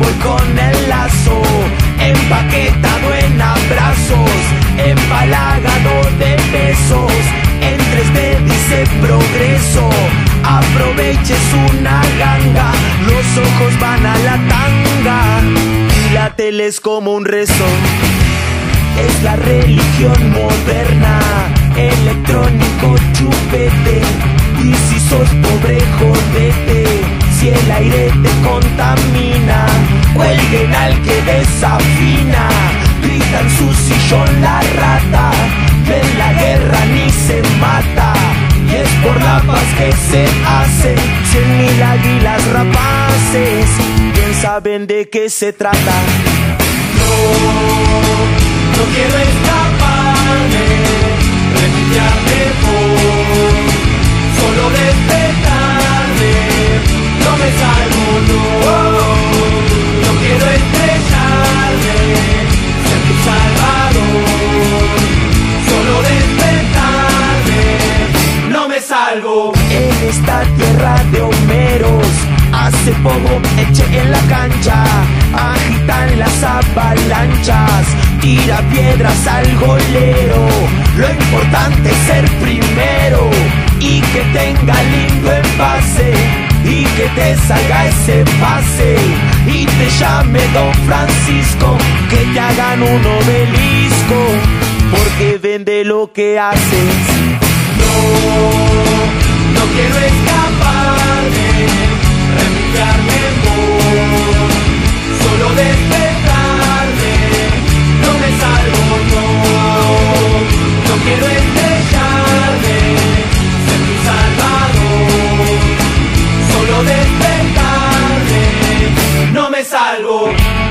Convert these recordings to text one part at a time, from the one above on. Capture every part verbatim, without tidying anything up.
voy con el lazo, empaquetado en abrazos, empalagado de besos. En tres D dice progreso, aproveches una ganga, los ojos van a la tanga y la tele es como un rezo. Es la religión moderna, electrónico chupete. Y si sos pobre, jodete, si el aire te contamina. Cuelguen al que desafina, gritan su sillón la rata. En la guerra ni se mata, y es por la paz que se hace. Cien mil águilas rapaces, bien saben de qué se trata. No. No quiero escaparme, refugiarme por solo despertarme. No me salvo, no. No quiero estrellarme, ser tu salvador. Solo despertarme, no me salvo. En esta tierra de Homeros, hace poco eché en la cancha, agitan las avalanchas, tira piedras al golero. Lo importante es ser primero y que tenga lindo envase y que te salga ese pase y te llame Don Francisco, que te hagan un obelisco porque vende lo que haces. No, no quiero escaparme, refugiarme por solo despertarme. No me salvo, no. No quiero estrellarme, ser tu salvador. Solo despertarme, no me salvo.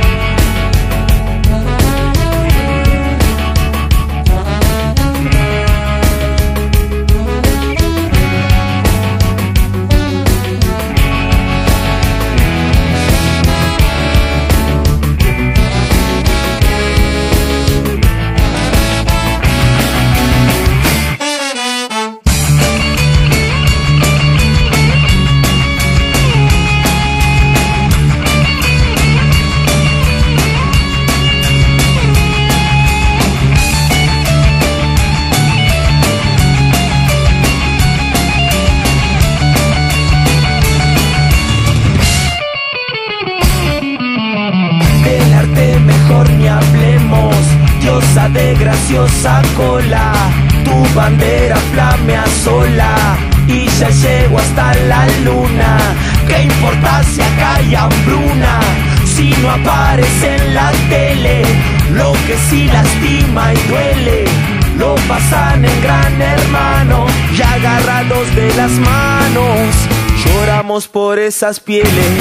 De graciosa cola, tu bandera flamea sola y ya llego hasta la luna. ¿Qué importa si acá hay hambruna? Si no aparece en la tele, lo que sí lastima y duele, lo pasan en Gran Hermano y agarrados de las manos lloramos por esas pieles.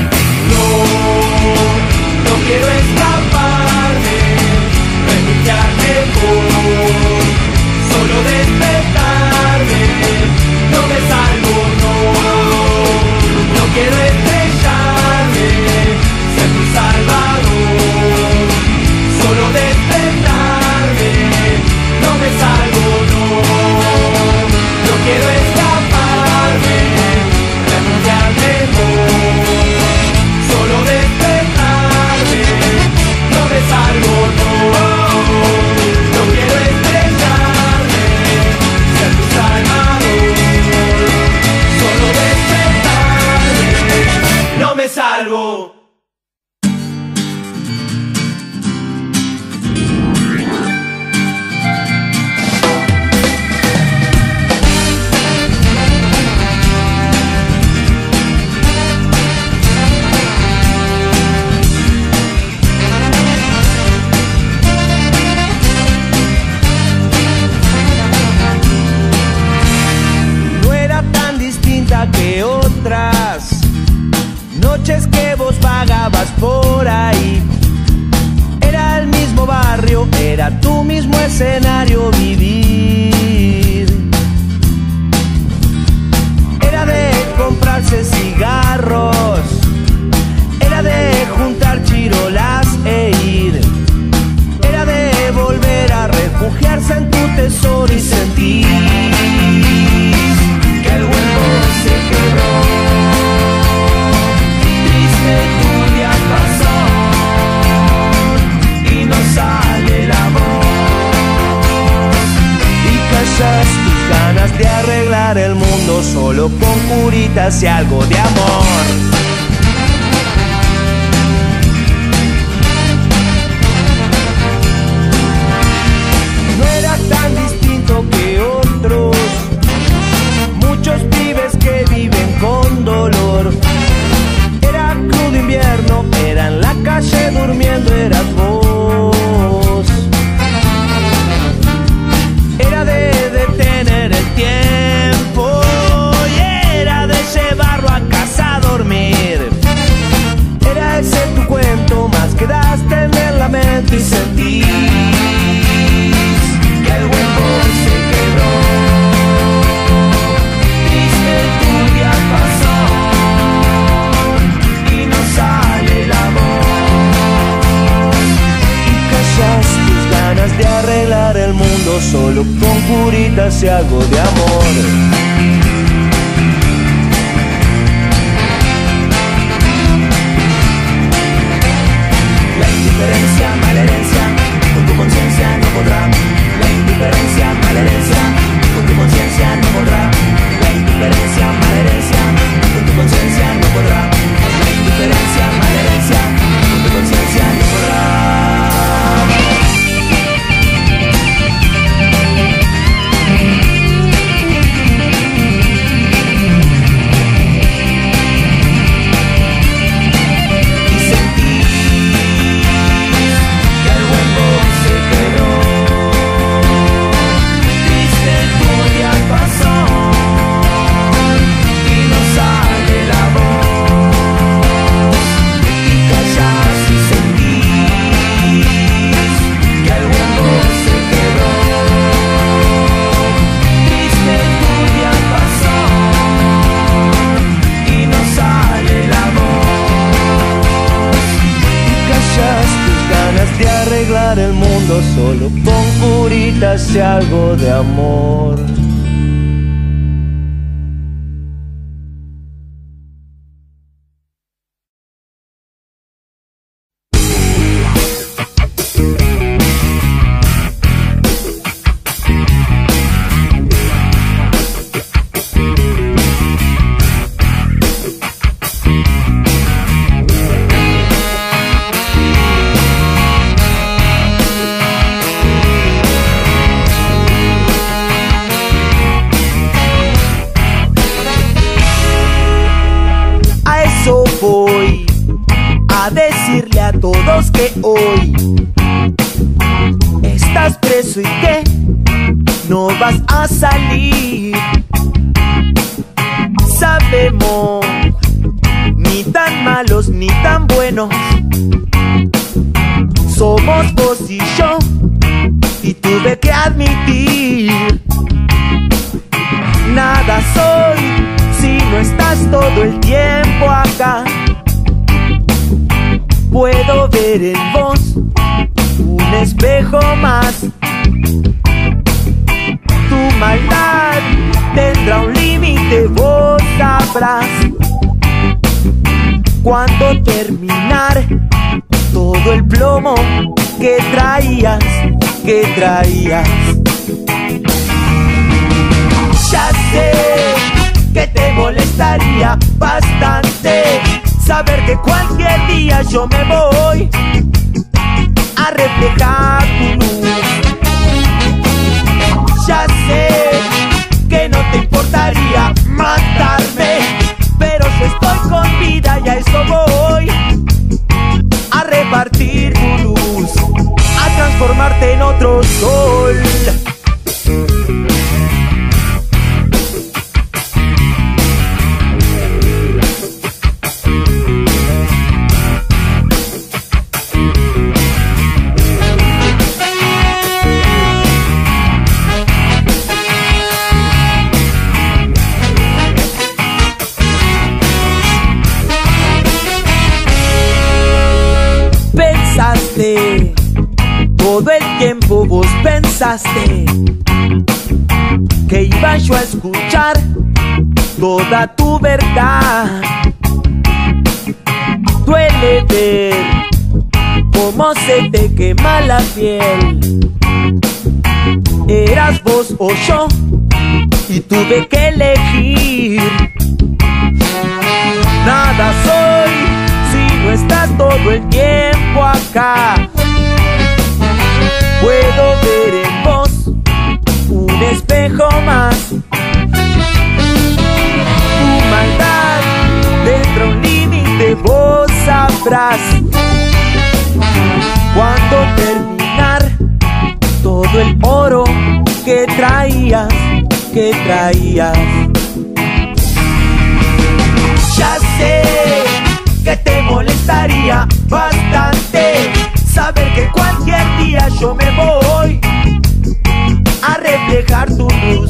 No, no quiero escaparme, refugiarme por solo despertarme. No me salvo, no. No quiero estrellarme, ser tu salvador. Solo despertarme. No me salvo, no. No quiero escaparme, refugiarme por solo despertarme. solo con curitas y algo de amor. No era tan distinto que otros, muchos pibes que viven con dolor. Era crudo invierno, era en la calle durmiendo, eras vos. Era de detener el tiempo y era de llevarlo a casa a dormir. Era ese tu cuento, más quedaste en la mente y sentís que el hueco se quebró. Triste tu día pasó y no sale la voz. Y callas tus ganas de arreglar el mundo solo con curitas y algo de amor. La indiferencia, mala herencia, con tu conciencia no podrá. La indiferencia, mala herencia, con tu conciencia no podrá. La indiferencia, mala herencia, con tu conciencia no podrá. La indiferencia, mala herencia, con tu conciencia no podrá. El mundo solo con curitas y algo de amor. Voy a decirle a todos que hoy estás preso y que no vas a salir. Sabemos, ni tan malos ni tan buenos somos vos y yo, y tuve que admitir, nada soy si no estás todo el tiempo acá. Puedo ver en vos un espejo más. Tu maldad tendrá un límite, vos sabrás cuándo terminar todo el plomo que traías, que traías. Ya sé que te molestaría bastante saber que cualquier día yo me voy a reflejar tu luz. Ya sé que no te importaría matarme, pero yo estoy con vida y a eso voy, a repartir tu luz, a transformarte en otro sol. Todo el tiempo vos pensaste que iba yo a escuchar toda tu verdad. Duele ver cómo se te quema la piel. Eras vos o yo y tuve que elegir. Nada soy si no estás todo el tiempo acá. Puedo ver en vos un espejo más. Tu maldad dentro de un límite vos sabrás cuándo terminar todo el oro que traías, que traías. Ya sé que te molestaría bastante saber que cualquier día yo me voy a reflejar tu luz.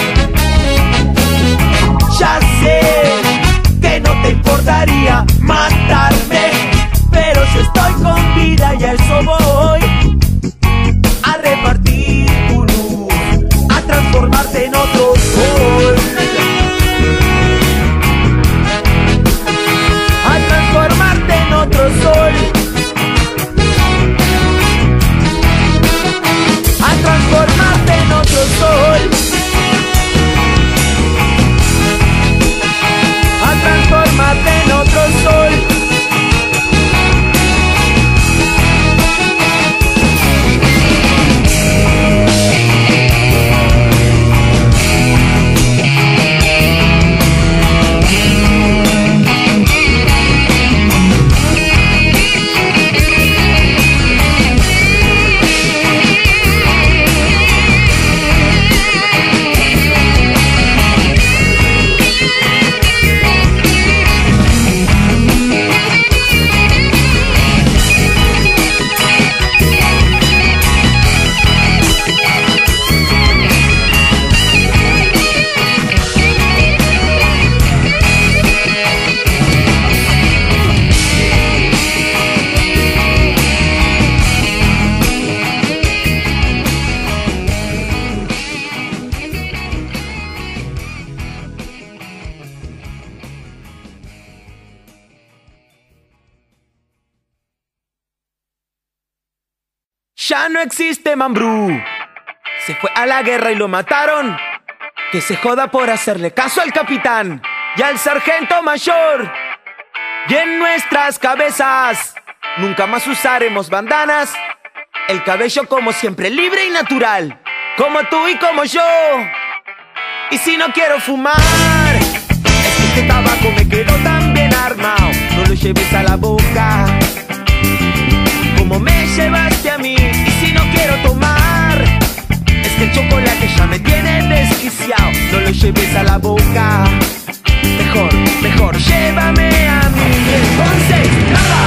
Ya sé que no te importaría matarme, pero yo estoy con vida y a eso voy. A repartir tu luz, a transformarte en otro sol. A transformarte en otro sol. A transformarte en otro sol. A transformarte en otro sol. Ya no existe Mambrú. Se fue a la guerra y lo mataron. Que se joda por hacerle caso al capitán y al sargento mayor. Y en nuestras cabezas nunca más usaremos bandanas. El cabello como siempre libre y natural, como tú y como yo. Y si no quiero fumar, es que este tabaco me quedó tan bien armado. No lo lleves a la boca como me llevaste a mí. Y si no quiero tomar, es que el chocolate ya me tiene desquiciado. No lo lleves a la boca. Mejor, mejor llévame a mí. Entonces nada,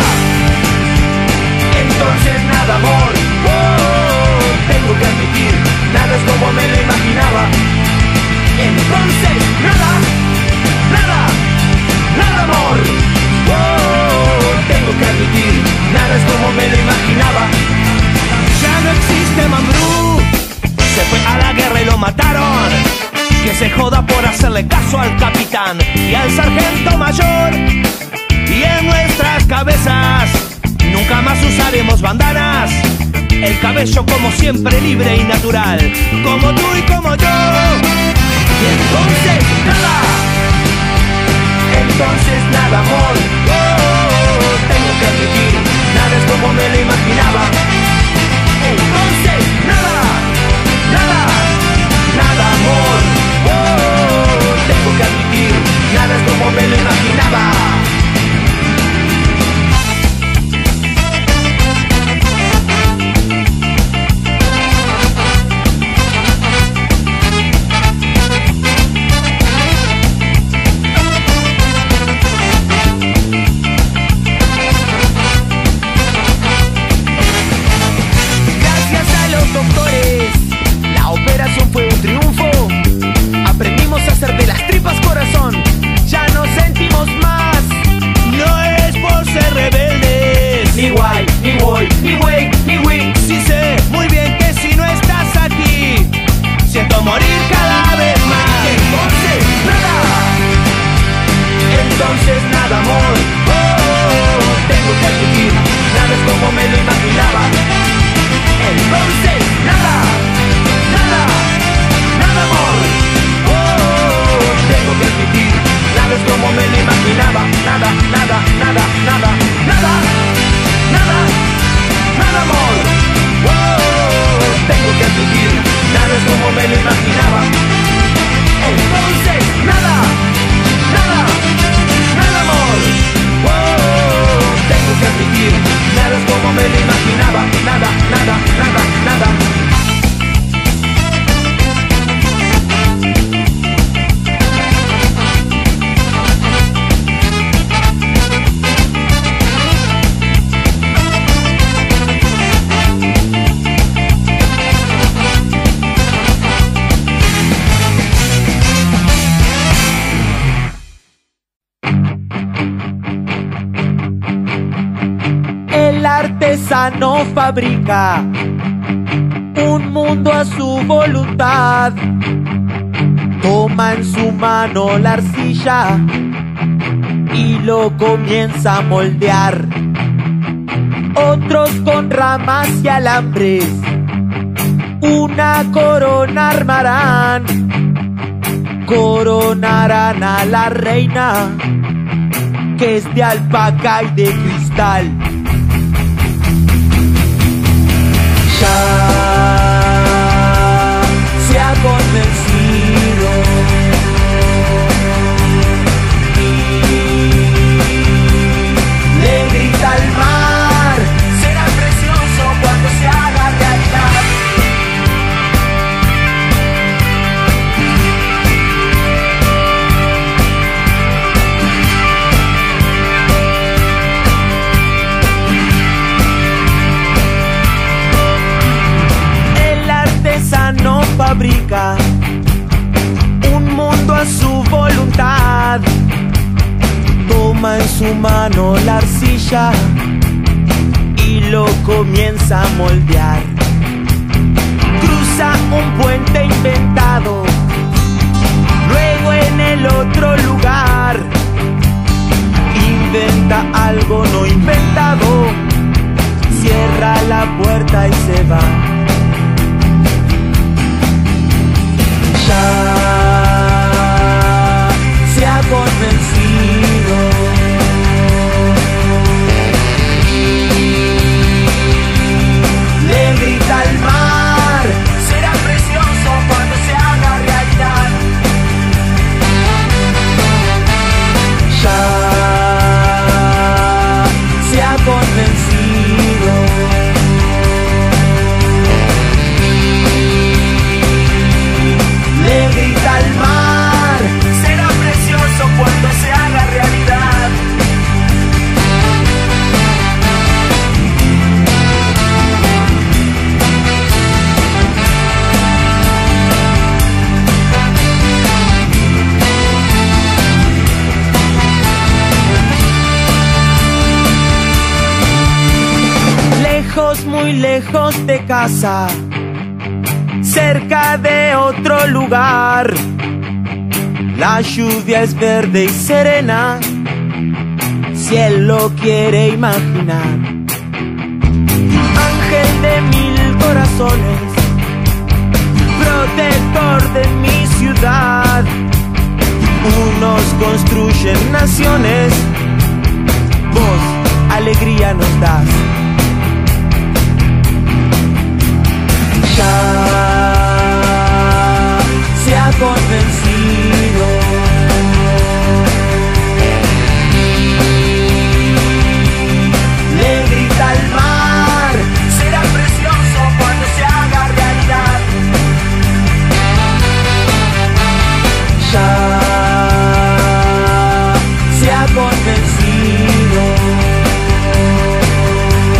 entonces nada amor. Oh, tengo que admitir, nada es como me lo imaginaba. Entonces nada, nada, nada amor. Oh, tengo que admitir, nada es como me lo imaginaba. Ya no existe Mambrú. Se fue a la guerra y lo mataron. Que se joda por hacerle caso al capitán y al sargento mayor. Y en nuestras cabezas nunca más usaremos bandanas. El cabello como siempre libre y natural, como tú y como yo. Y entonces nada, entonces nada amor. Oh, tengo que admitir, nada es como me lo imaginaba. Entonces nada, nada, nada amor. Oh, tengo que admitir, nada es como me lo imaginaba. artesano fabrica un mundo a su voluntad. Toma en su mano la arcilla y lo comienza a moldear. Otros con ramas y alambres una corona armarán. Coronarán a la reina, que es de alpaca y de cristal. Ya se ha convencido y le grita al mar: será precioso cuando se haga realidad. No fabrica un mundo a su voluntad. Toma en su mano la arcilla y lo comienza a moldear. Cruza un puente inventado, luego en el otro lugar inventa algo no inventado. Cierra la puerta y se va. Se ha convencido le grita al mar: será precioso cuando se haga realidad. Ya se ha convencido le grita al mar: será precioso cuando se haga realidad. Lejos, muy lejos de casa, cerca de otro lugar, la lluvia es verde y serena, si él lo quiere imaginar. Ángel de mil corazones, protector de mi ciudad. Unos construyen naciones, vos alegría nos das. Ya se ha convencido le grita al mar: será precioso cuando se haga realidad. Ya se ha convencido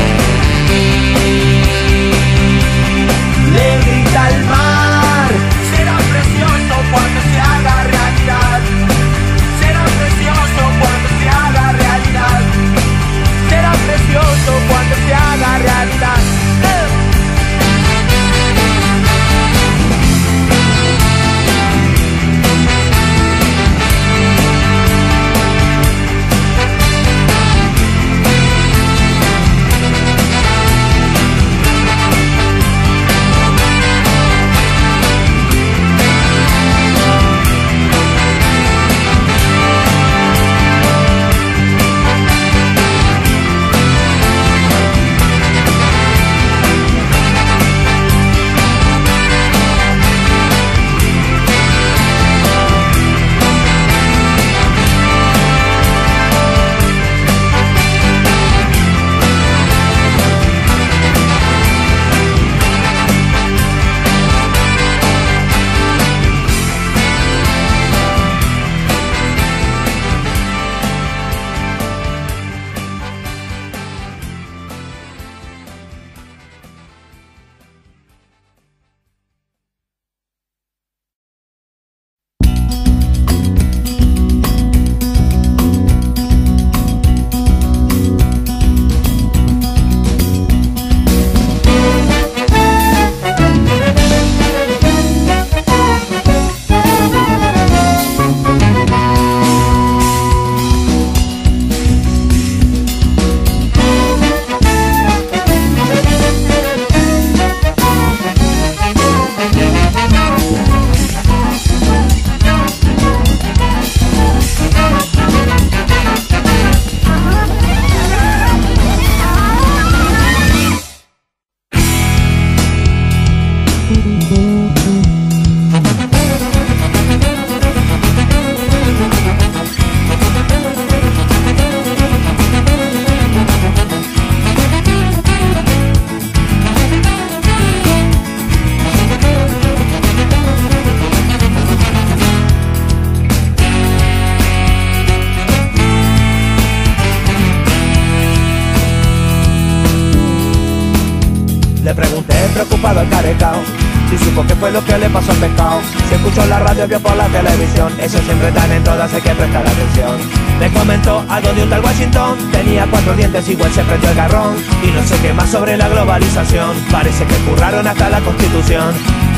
Le pregunté preocupado al carecao si supo qué fue lo que le pasó al pescado. Si escuchó la radio, vio por la televisión, eso siempre están en todas, hay que prestar atención. Me comentó algo de un tal Washington, tenía cuatro dientes, igual se prendió el garrón. Y no sé qué más sobre la globalización, parece que curraron hasta la Constitución.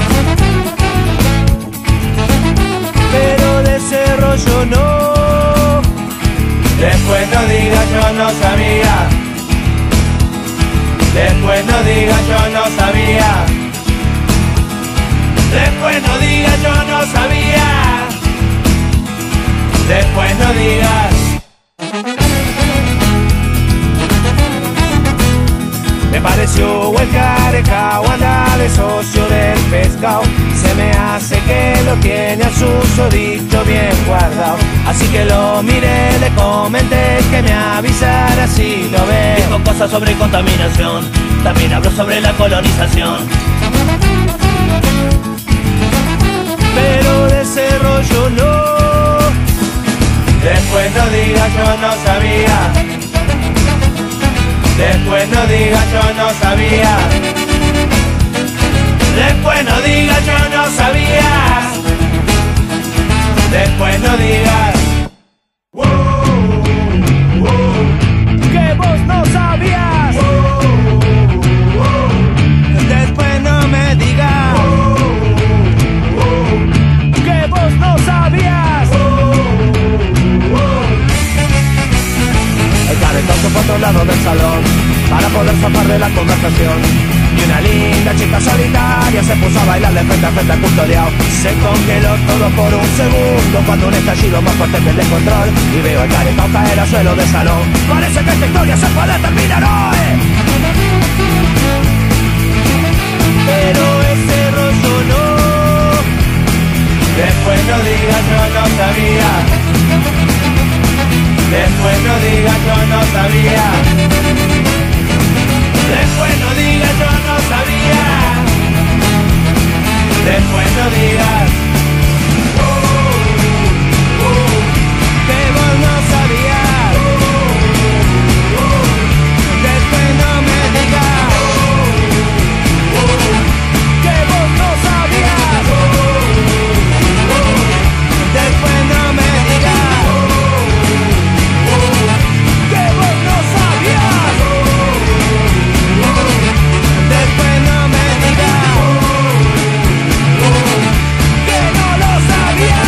Pero de ese rollo no. Después no diga yo no sabía. Después no diga yo no sabía. Después no digas yo no sabía. Después no digas. Me pareció el carecao, anda de socio del pescado. Se me hace que lo tiene a su sodito bien guardado. Así que lo miré, le comenté que me avisara si lo ve. Dijo cosas sobre contaminación, también habló sobre la colonización. Pero de ese rollo no. Después no digas yo no sabía. Después no digas yo no sabía. Después no digas yo no sabía. Después no digas. Wow, wow, que vos no sabías. wow, wow, Después no me digas. wow, wow, que vos no sabías. El carecao se fue a otro lado del salón para poder zafar de la conversación. Y una linda chica solitaria se puso a bailar de frente a frente al custodiado. Se congeló todo por un segundo cuando un estallido más fuerte que el descontrol. Y veo el carecao caer al suelo del salón. Parece que esta historia se puede terminar hoy. Pero ese rollo no. Después no digas yo no sabía. Después no digas yo no sabía. Después no digas yo no sabía. Después no digas. Oh, oh, oh, que vos no sabías. oh, oh, Después no me digas. oh, oh, que vos no sabías. Después no me digas. que vos no sabías. Después no me digas. que no lo sabías.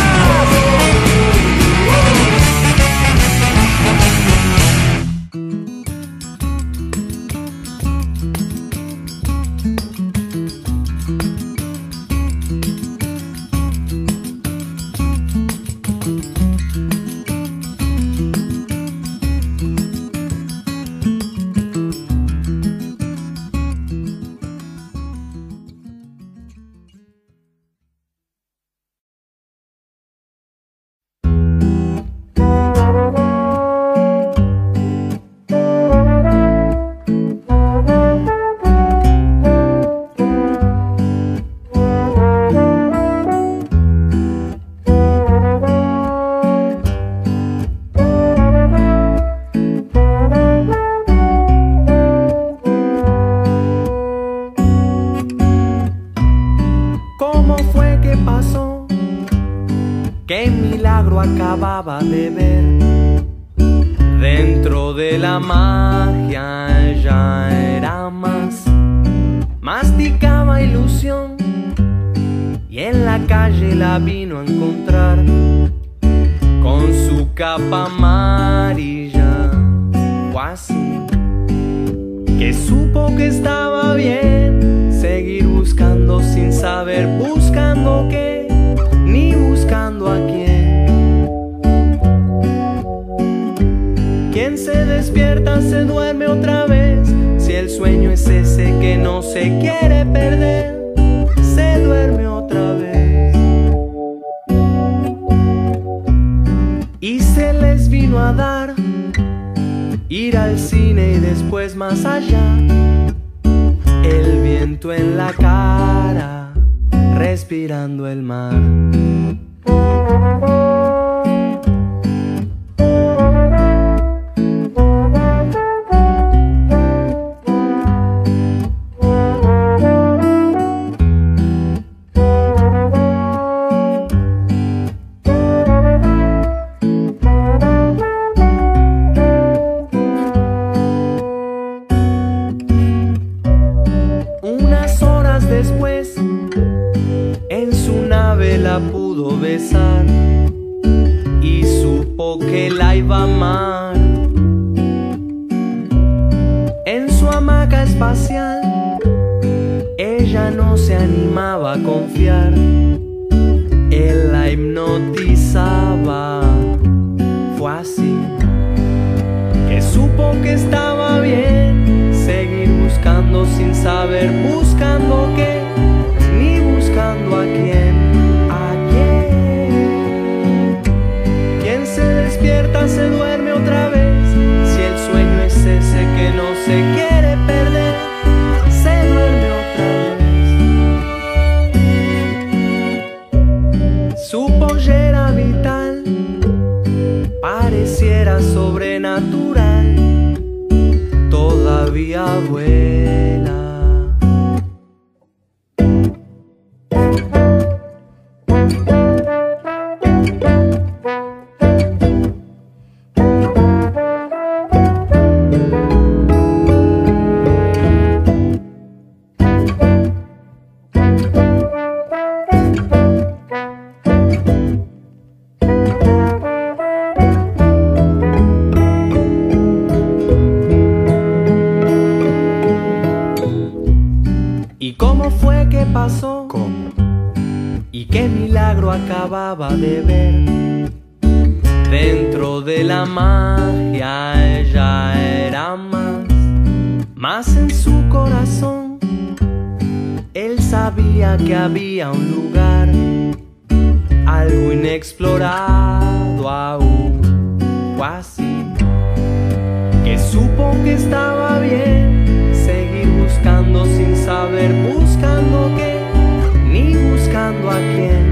Qué milagro acababa de ver. Dentro de la magia ya era más. Masticaba ilusión y en la calle la vino a encontrar con su capa amarilla o así, que supo que estaba bien seguir buscando sin saber buscando qué ni buscando a quién. Quien se despierta se duerme otra vez. Si el sueño es ese que no se quiere perder, se duerme otra vez. Y se les vino a dar ir al cine y después más allá. El viento en la cara, respirando el mar. la pudo besar y supo que la iba a amar. En su hamaca espacial ella no se animaba a confiar. Él la hipnotizaba. Fue así que supo que estaba bien seguir buscando sin saber buscando qué, ni buscando a quién. ¿A quién? Quien se despierta se duerme otra vez. Si el sueño es ese que no se quiere perder, se duerme otra vez. Su pollera vital pareciera sobrenatural, todavía vuela. Pasó, ¿cómo? Y qué milagro acababa de ver. Dentro de la magia ella era más, más en su corazón. Él sabía que había un lugar, algo inexplorado aún, o así, que supo que estaba bien seguir buscando sin saber buscando qué, ni buscando a quién.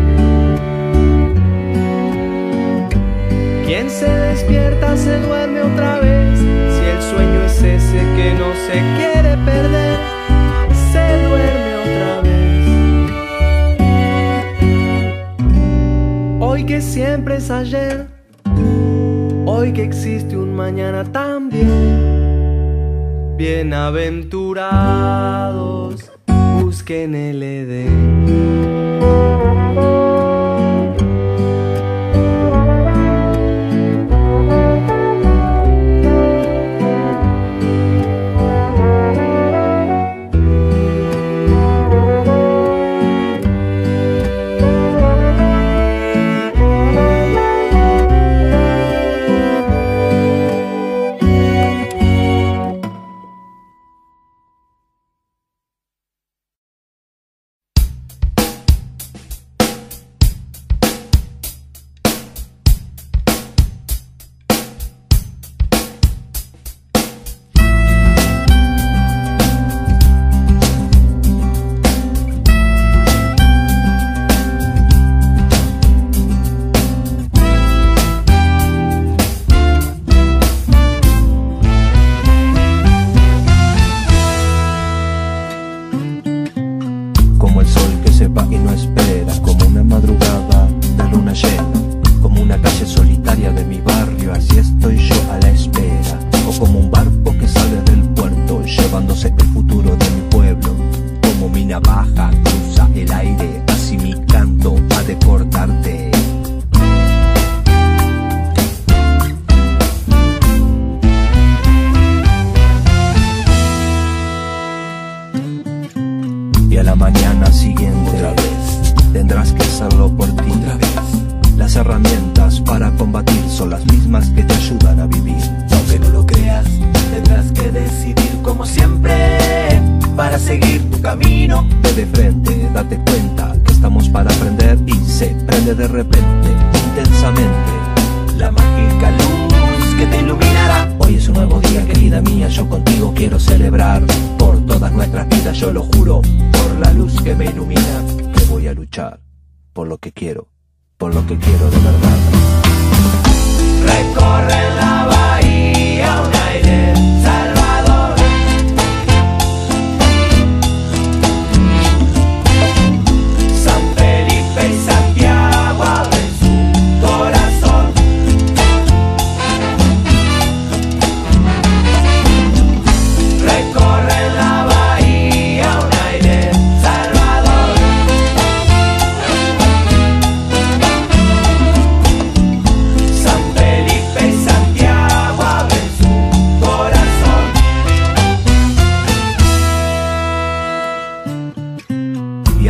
Quien se despierta se duerme otra vez. Si el sueño es ese que no se quiere perder, se duerme otra vez. Hoy que siempre es ayer, hoy que existe un mañana también. Bienaventurados, busquen el Edén.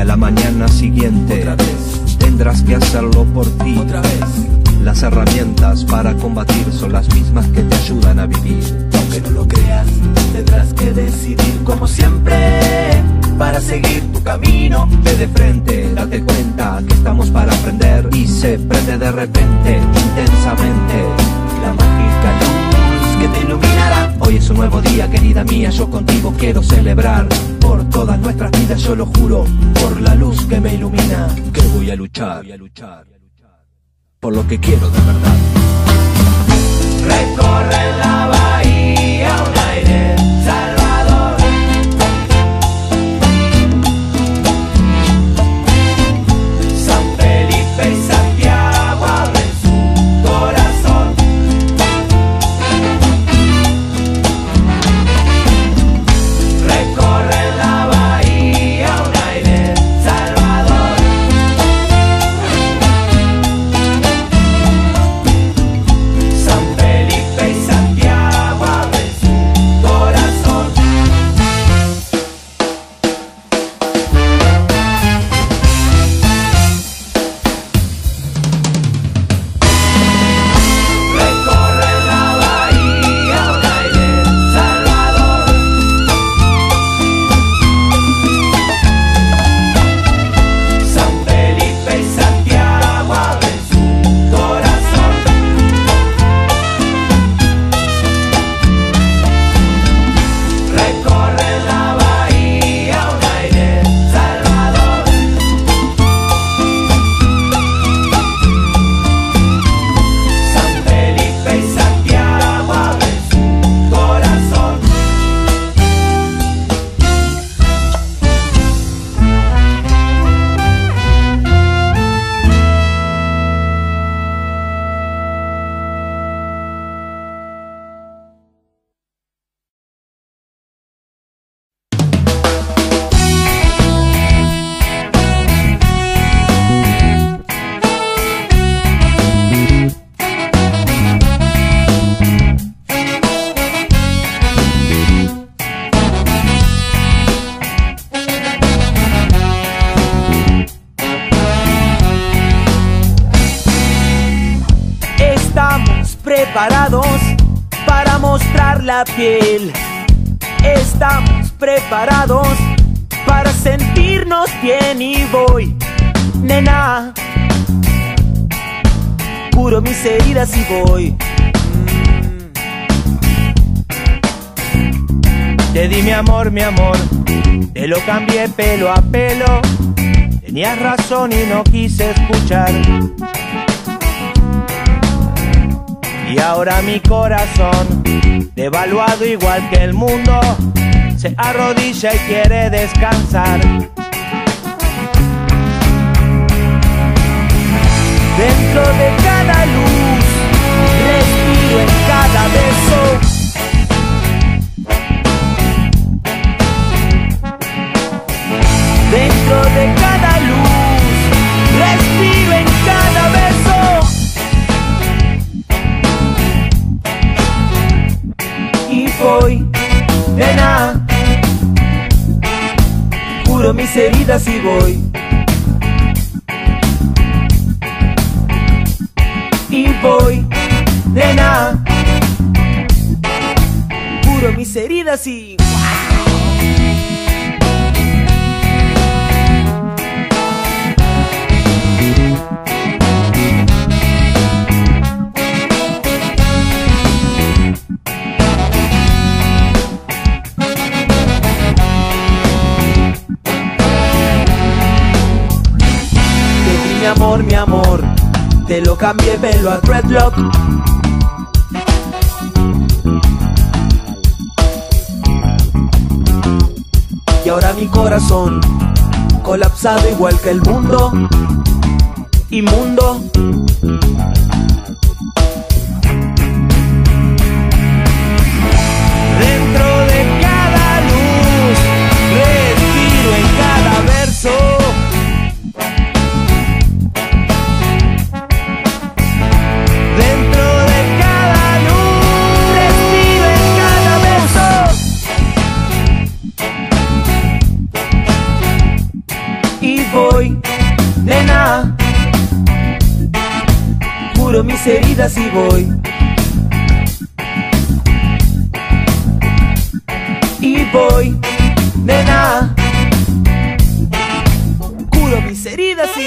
a la mañana siguiente. Otra vez. Tendrás que hacerlo por ti. Otra vez. Las herramientas para combatir son las mismas que te ayudan a vivir. Aunque no lo creas, tendrás que decidir como siempre para seguir tu camino. Ve de frente, date cuenta que estamos para aprender. Y se prende de repente, intensamente, la mágica luz que te iluminará. Hoy es un nuevo día, querida mía, yo contigo quiero celebrar. Por todas nuestras vidas yo lo juro, por la luz que me ilumina, que voy a luchar, voy a luchar por lo que quiero de verdad. Recorre la bahía un aire salvador. San Felipe y Santiago abren su corazón. Recorre la bahía un aire salvador. San Felipe y Santiago abren su corazón. Recorre la bahía un aire salvador. San Felipe y Santiago abren su corazón. Recorre la bahía un aire salvador. San Felipe y Santiago abren su corazón. Estamos preparados para mostrar la piel. Estamos preparados para sentirnos bien y voy, nena, curo mis heridas y voy. Te di mi amor, mi amor, te lo cambié pelo a pelo. Tenías razón y no quise escuchar. Y ahora mi corazón, devaluado igual que el mundo, se arrodilla y quiere descansar. Dentro de cada luz, respiro en cada beso. Dentro de cada luz, respiro en cada beso. Y voy, nena, curo mis heridas y voy. Y voy, nena, curo mis heridas y... Mi amor, mi amor, te lo cambié pelo a dreadlock. Y ahora mi corazón, colapsado igual que el mundo, inmundo. Dentro de cada luz, respiro en cada verso. Y voy, nena, curo mis heridas y voy. Y voy, nena, curo mis heridas y...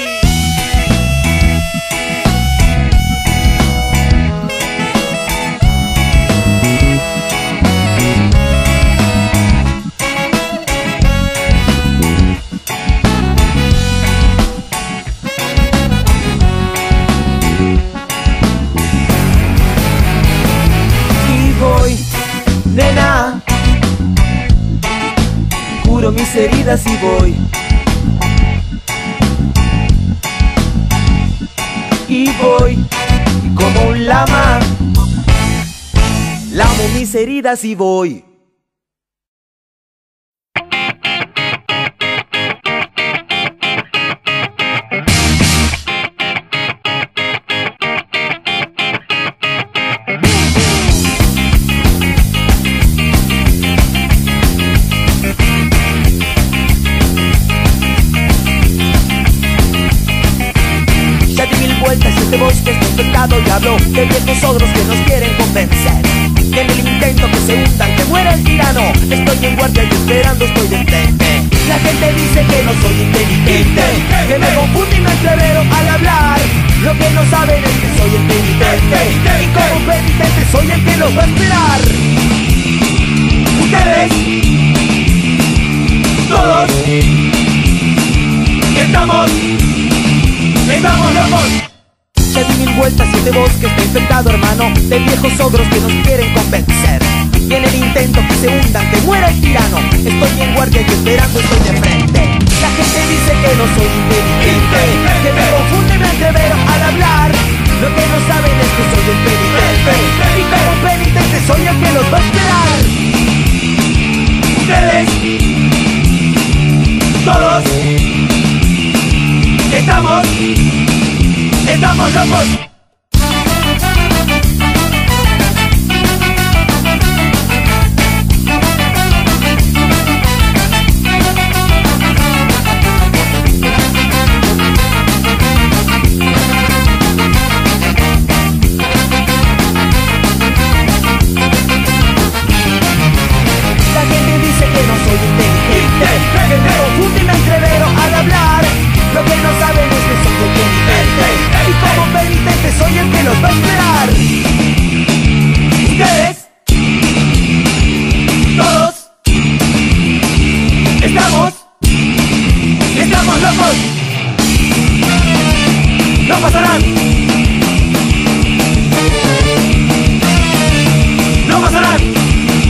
Nena, curo mis heridas y voy. Y voy, y como un lama, lamo mis heridas y voy. Este bosque está infectado y hablo de viejos ogros que nos quieren convencer que en el intento que se hundan, que muera el tirano. Estoy en guardia y esperando, estoy de frente. La gente dice que no soy inteligente, que me confundo y me entrevero al hablar. Lo que no saben es que soy el penitente, y como penitente soy el que los va a esperar. Ustedes, todos, estamos, estamos locos. Ya di mil vueltas y este bosque está infectado, hermano, de viejos ogros que nos quieren convencer y en el intento que se hundan, que muera el tirano. Estoy en guardia y esperando, estoy de frente. La gente dice que no soy inteligente, que me confunde y me entrevero al hablar. Lo que no saben es que soy el penitente, y como penitente soy el que los va a esperar. Ustedes, todos, estamos, estamos locos. Que me confunde y me entrevero al hablar. Lo que no saben es que soy el penitente, y como penitente soy el que los va a esperar. Ustedes, todos, estamos, estamos locos. No pasarán, no pasarán.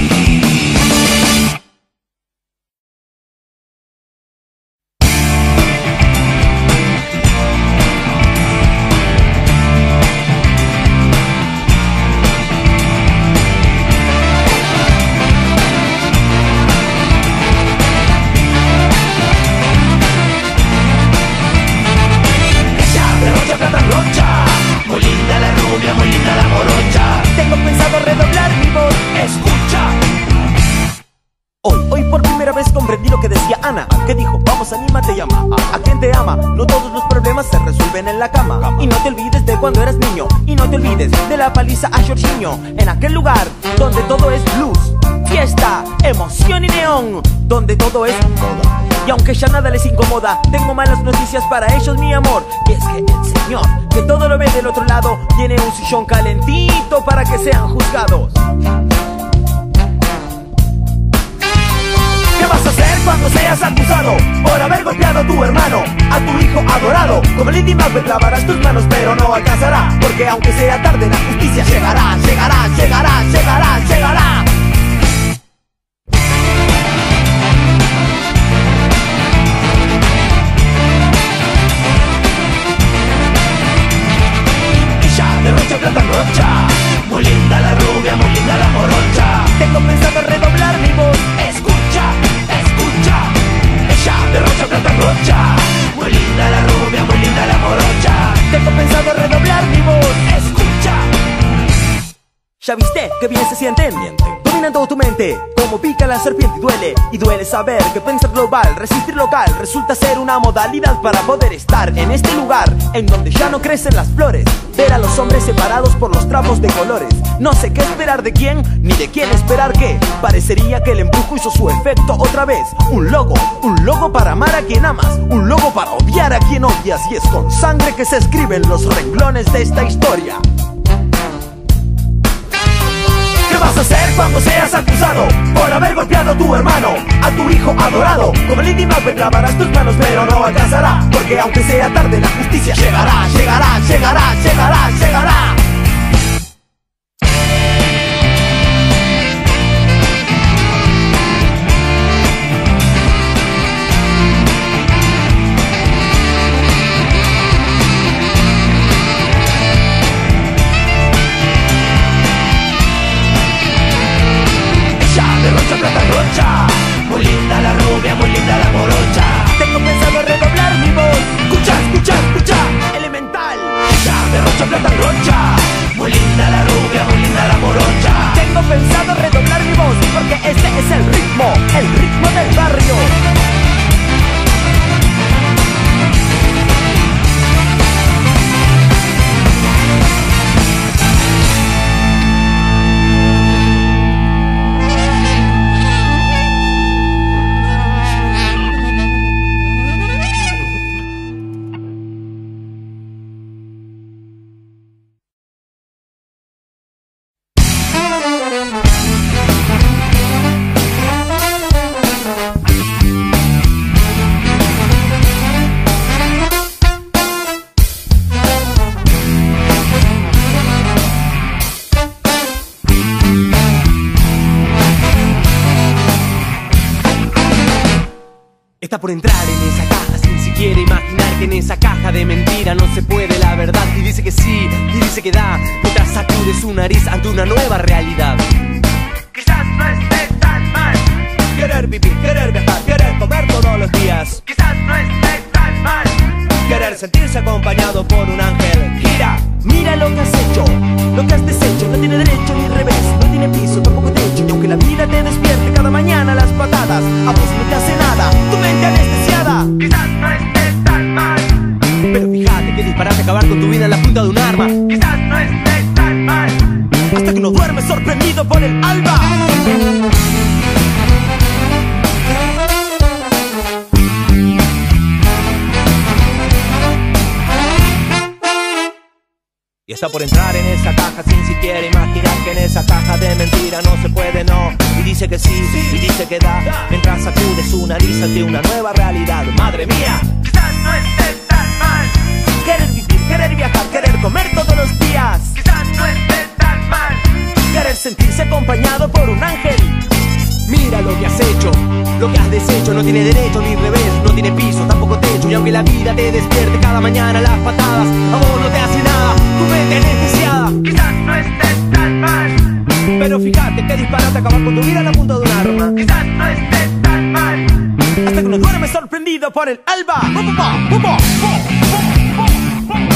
Comprendí lo que decía Ana, que dijo, vamos, anímate y ama a quien te ama. No todos los problemas se resuelven en la cama. Y no te olvides de cuando eras niño, y no te olvides de la paliza a Jorginho, en aquel lugar donde todo es luz, fiesta, emoción y neón, donde todo es moda. Y aunque ya nada les incomoda, tengo malas noticias para ellos, mi amor. Y es que el Señor, que todo lo ve del otro lado, tiene un sillón calentito para que sean juzgados. ¿Qué vas a hacer cuando seas acusado por haber golpeado a tu hermano, a tu hijo adorado? Como Lady Macbeth lavarás tus manos, pero no alcanzará, porque aunque sea tarde la justicia llegará, llegará, llegará, llegará, llegará. Ella derrocha plata rocha, muy linda la rubia, muy linda la morocha. Tengo pensado redoblar mi voz, escucha, escucha. Ella derrocha plata rocha, muy linda la rubia, muy linda la morocha. Tengo pensado redoblar mi voz, escucha. ¿Ya viste qué bien se sienten? Mienten. domina todo tu mente, como pica la serpiente y duele. Y duele saber que pensar global, resistir local, resulta ser una modalidad para poder estar en este lugar en donde ya no crecen las flores. Ver a los hombres separados por los trapos de colores. No sé qué esperar de quién, ni de quién esperar qué. Parecería que el empujo hizo su efecto otra vez. Un logo, un logo para amar a quien amas, un logo para odiar a quien odias. Y es con sangre que se escriben los renglones de esta historia. ¿Qué vas a hacer cuando seas acusado por haber golpeado a tu hermano, a tu hijo adorado? Como el Indy Mauper clavarás tus manos, pero no alcanzará, porque aunque sea tarde la justicia llegará, llegará, llegará, llegará, llegará. Muy linda la rubia, muy linda la morocha. Tengo pensado redoblar mi voz. Escucha, escucha, escucha, elemental. Ella derrocha plata rocha. Muy linda la rubia, muy linda la morocha. Tengo pensado redoblar mi voz, porque este es el ritmo, el ritmo del barrio. Está por entrar en esa caja sin siquiera imaginar que en esa caja de mentira no se puede la verdad. Y dice que sí, y dice que da, mientras sacude su nariz ante una nueva realidad. Quizás no esté tan mal. Querer vivir, querer viajar, querer comer todos los días. Quizás no esté tan mal. Querer sentirse acompañado por un ángel. Gira, mira lo que has hecho, lo que has deshecho. No tiene derecho ni revés, no tiene piso, tampoco techo. Y aunque la vida te despierte cada mañana las patadas, a vos no te hace nada, tu mente anestesiada. Quizás no esté tan mal. Pero fíjate que disparate acabar con tu vida en la punta de un arma. Quizás no esté tan mal. Hasta que uno duerme sorprendido por el alba. Y está por entrar en esa caja sin siquiera imaginar que en esa caja de mentira no se puede, no. Y dice que sí, y dice que da, mientras sacude su nariz ante una nueva realidad. ¡Madre mía! Quizás no esté tan mal. Querer vivir, querer viajar, querer comer todos los días. Quizás no esté tan mal. Querer sentirse acompañado por un ángel. Mira lo que has hecho, lo que has deshecho. No tiene derecho ni revés, no tiene piso, tampoco techo. Y aunque la vida te despierte cada mañana las patadas, a vos no te hace nada, tu mente anestesiada. Quizás no esté tan mal. Pero fíjate que disparate acabar con tu vida en la punta de un arma. Quizás no esté tan mal. Hasta que uno duerme sorprendido por el alba. ¡Bum, bum, bum, bum, bum, bum, bum!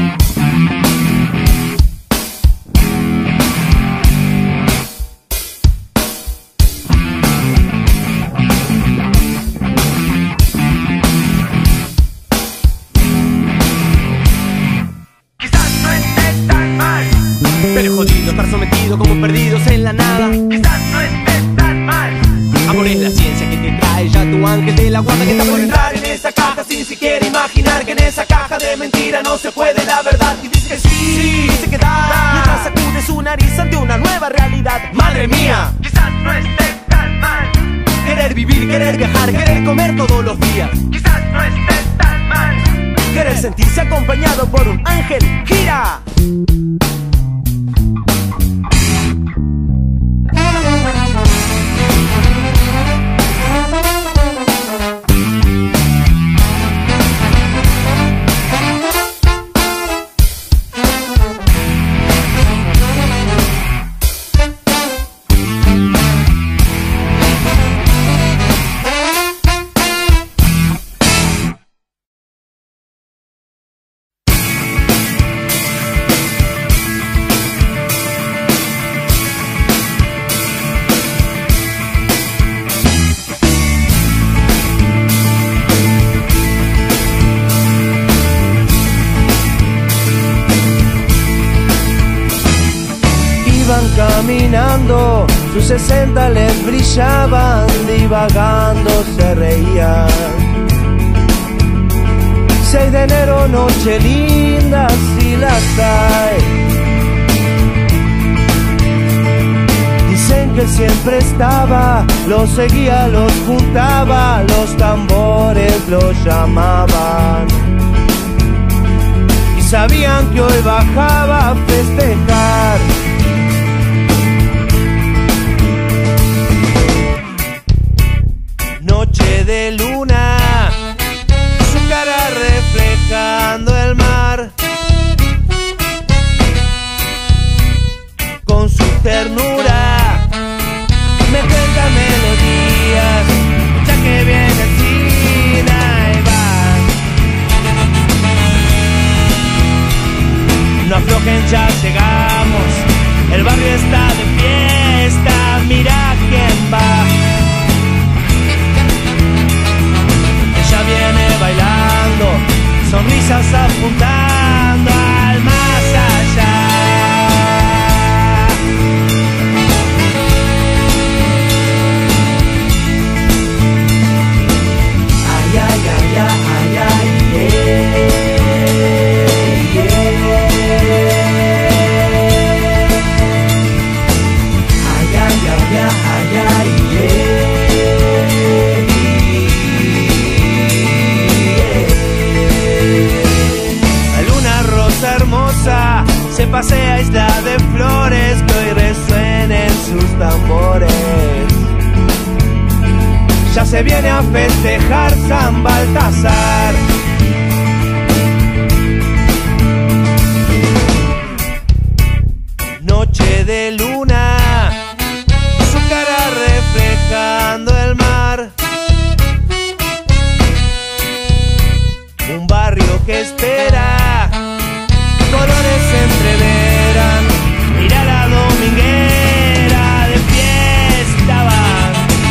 Pero jodido estar sometido como perdidos en la nada. Quizás no esté tan mal. Amor es la ciencia que te trae ya tu ángel de la guarda que está por entrar en esa caja sin siquiera imaginar que en esa caja de mentira no se puede la verdad. Y dice que sí, sí, dice que da, mientras sacude su nariz ante una nueva realidad. ¡Madre mía! Quizás no esté tan mal. Querer vivir, querer viajar, querer comer todos los días. Quizás no esté tan mal. Querer sentirse acompañado por un ángel. ¡Gira! caminando, sus sesenta les brillaban, divagando se reían. seis de enero, noche linda, si las hay. Dicen que siempre estaba, los seguía, los juntaba, los tambores los llamaban. Y sabían que hoy bajaba a festejar. Noche de luna, su cara reflejando el mar. Con su ternura me cuenta melodías, ya que viene el cine y va. No aflojen, ya llegamos, el barrio está de fiesta, mira quién va. Ella viene bailando, sonrisas apuntando al más allá. Ay, ay, ay, ay, ay, yeah, yeah. Ay, ay, ay, ay, ay, yeah. Hermosa se pasea isla de flores, que hoy resuenen sus tambores. Ya se viene a festejar San Baltasar. Noche de luna, su cara reflejando el mar. Un barrio que espera, colores se entreveran, mira la dominguera de fiesta van.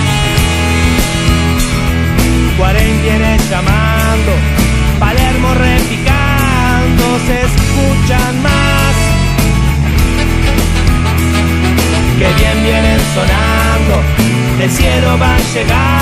Cuarén viene llamando, Palermo repicando, se escuchan más. Que bien vienen sonando, del cielo van llegando.